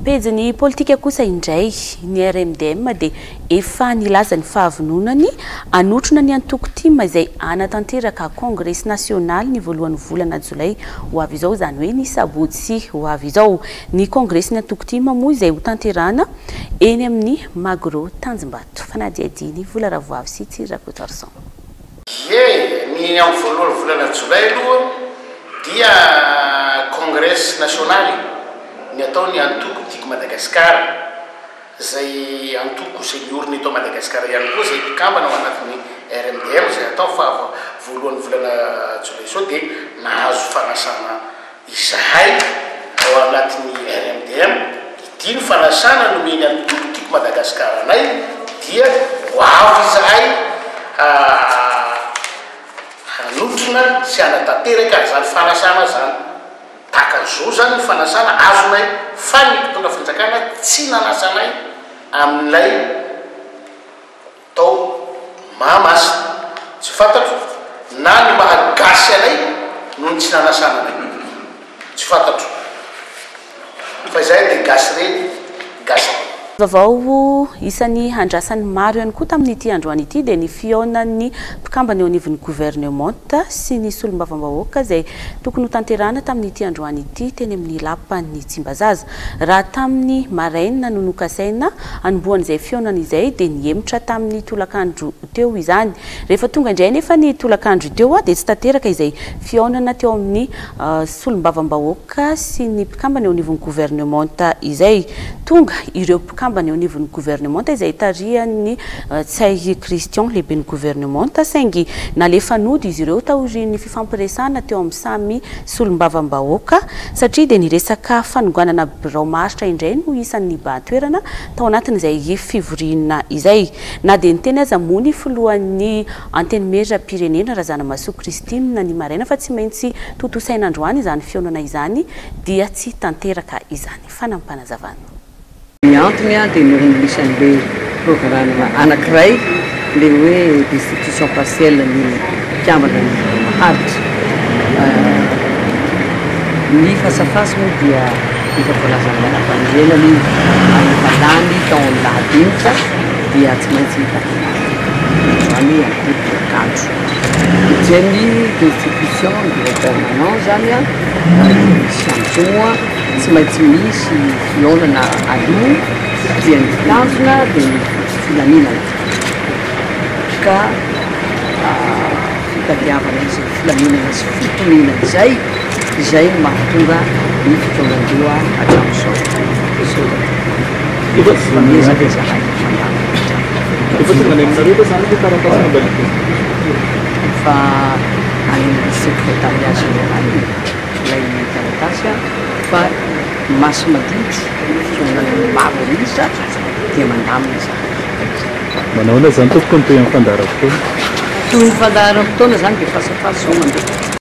pejiny politika kosa indray ny RMDM dia efa nilaza ny fahavononany anotrona ny antoko tima izay anatanteraka Congrès national ny voalohany volana Jolay ho avy izao zany hoe ny sabotsy ho avy izao ny Congrès ny antoko tima moa izay ho tanterana eny amin'ny Magro Tanjombato fanadiadiny vola ravoavy sy Tsirakotarson. Ny amin'ny voalohany volana Jolay aloha dia Congrès national ny ataony antoko tiako Madagasikara zay antoko zay miorina eto Madagasikara ihany koa zay mpikambana ao anatin'ny RMDM zay atao fa voalohany volana Jolay zao dia nahazo fanasana izahay ao anatin'ny RMDM ity ny fanasana nomeny antoko tiako Madagasikara anay dia ho avy izahay hanotrona sy hanatanteraka zany fanasana zany takazao zany fanasana azonay fa ny mpitondra fanjakana tsy nanasanay amin'ilay tao mahamasina tsy fantatro na ny mahagasy anay noho ny tsy nanasana anay tsy fantatro fa izay dia gasy reny gasy. Vavao isan'ny handrasany maro ihany koa tamin'ity androany ity dia ny fihaonan'ny mpikambana eo anivon'ny gouvernement sy ny solombavambahoaka izay tokony ho tanterana tamin'ity androany ity teny amin'ny lapan'ny Tsimbazaza. Raha tamin'ny maraina no nokasaina anombohan'izay fihaonana izay dia niemotra tamin'ny tolakandro teo izany. Rehefa tonga indray nefa ny tolakandro teo dia tsy tanteraka izay fihaonana teo amin'ny solombavambahoaka sy ny mpikambana eo anivon'ny gouvernement izay tonga ireo mpikambana eo anivon'ny gouvernement izay tarihan'ny Tsay Christian lehiben'ny gouvernement saingy nalefa nody izy ireo taorian'ny fifampiresana teo amin'ny samy solombavambahoaka satria dia niresaka fanonganana birao maritra indray no isan'ny bahatoerana tao anatin'izay fivoriana izay na dia niteny aza moa ny filohan'ny antenimetra pirenena Razanamaso Christine na ny maraina fa tsy maintsy totosain'androany izany fihaonana izany dia tsy tanteraka izany fanampanazavana. Ny antony dia nohon'isany programme anankiray le hoe destitution partielle ny mpikambana ny maharitra ny fasafasy moa dia efa voalazany manam-pamonjenany any tao amin'ny lahadinitra dia tsy maintsy zany akory kanjo izany destitution de permanent zany misy am'zao tsy maintsy misy fihaonana aloha dia ny fitanjona dia ny filaminana ka fitadiavana izy filaminana sy fitonena izay mahatonga ny fitaonandroa hatramin'izao fa any secrétariat général ilay taratasy fa masy maditro fihaonana maro mihisa dia mandamina izany. Manao zany tokony toy ny fandaharam-potoana. Toy ny fandaharam-potoana zany dia fasafasy zao mandeha.